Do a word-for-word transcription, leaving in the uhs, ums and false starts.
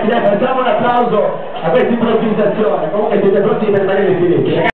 facciamo un applauso a questa improvvisazione, comunque siete pronti per rimanere in silenzio.